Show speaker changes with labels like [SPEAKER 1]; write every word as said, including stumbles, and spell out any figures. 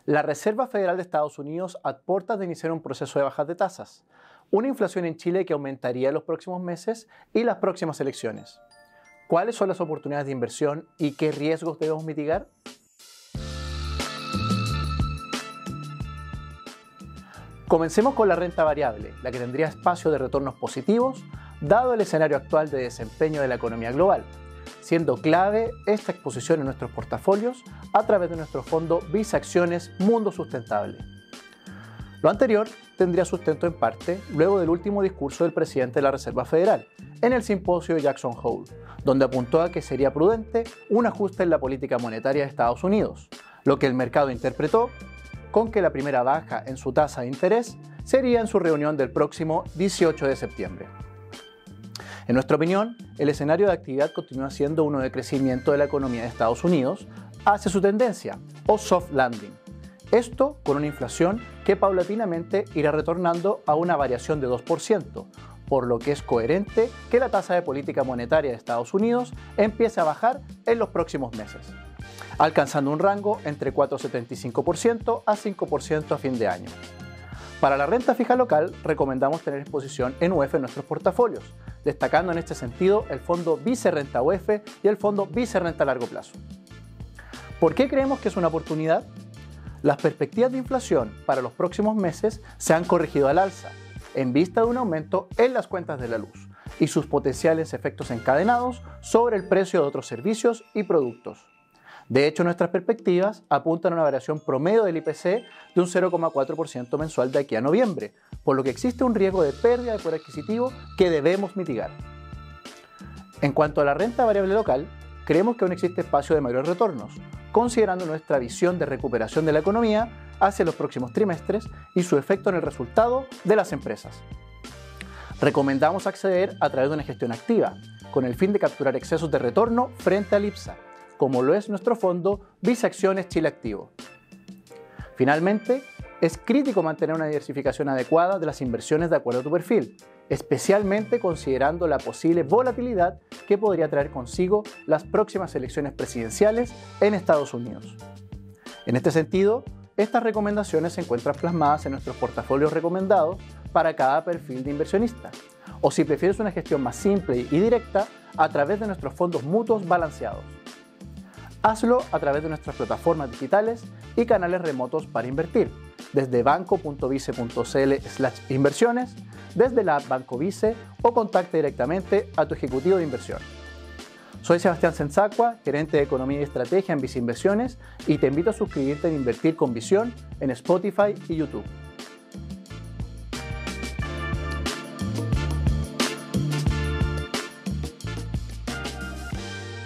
[SPEAKER 1] La Reserva Federal de Estados Unidos a puertas de iniciar un proceso de bajas de tasas, una inflación en Chile que aumentaría en los próximos meses y las próximas elecciones. ¿Cuáles son las oportunidades de inversión y qué riesgos debemos mitigar? Comencemos con la renta variable, la que tendría espacio de retornos positivos, dado el escenario actual de desempeño de la economía global, siendo clave esta exposición en nuestros portafolios a través de nuestro fondo Visa Acciones Mundo Sustentable. Lo anterior tendría sustento en parte luego del último discurso del presidente de la Reserva Federal, en el simposio de Jackson Hole, donde apuntó a que sería prudente un ajuste en la política monetaria de Estados Unidos, lo que el mercado interpretó con que la primera baja en su tasa de interés sería en su reunión del próximo dieciocho de septiembre. En nuestra opinión, el escenario de actividad continúa siendo uno de crecimiento de la economía de Estados Unidos hacia su tendencia, o soft landing. Esto con una inflación que paulatinamente irá retornando a una variación de dos por ciento, por lo que es coherente que la tasa de política monetaria de Estados Unidos empiece a bajar en los próximos meses, alcanzando un rango entre cuatro coma setenta y cinco por ciento a cinco por ciento a fin de año. Para la renta fija local, recomendamos tener exposición en U E F en nuestros portafolios, destacando en este sentido el fondo Vice Renta U E F y el fondo Vice Renta a largo plazo. ¿Por qué creemos que es una oportunidad? Las perspectivas de inflación para los próximos meses se han corregido al alza, en vista de un aumento en las cuentas de la luz y sus potenciales efectos encadenados sobre el precio de otros servicios y productos. De hecho, nuestras perspectivas apuntan a una variación promedio del I P C de un cero coma cuatro por ciento mensual de aquí a noviembre, por lo que existe un riesgo de pérdida de poder adquisitivo que debemos mitigar. En cuanto a la renta variable local, creemos que aún existe espacio de mayores retornos, considerando nuestra visión de recuperación de la economía hacia los próximos trimestres y su efecto en el resultado de las empresas. Recomendamos acceder a través de una gestión activa, con el fin de capturar excesos de retorno frente al I P S A, como lo es nuestro fondo Visa Acciones Chile Activo. Finalmente, es crítico mantener una diversificación adecuada de las inversiones de acuerdo a tu perfil, especialmente considerando la posible volatilidad que podría traer consigo las próximas elecciones presidenciales en Estados Unidos. En este sentido, estas recomendaciones se encuentran plasmadas en nuestros portafolios recomendados para cada perfil de inversionista, o si prefieres una gestión más simple y directa, a través de nuestros fondos mutuos balanceados. Hazlo a través de nuestras plataformas digitales y canales remotos para invertir, desde banco punto vice punto cl slash inversiones, desde la app Banco Vice o contacte directamente a tu ejecutivo de inversión. Soy Sebastián Sensacua, gerente de Economía y Estrategia en Vice Inversiones, y te invito a suscribirte en Invertir con Visión en Spotify y YouTube.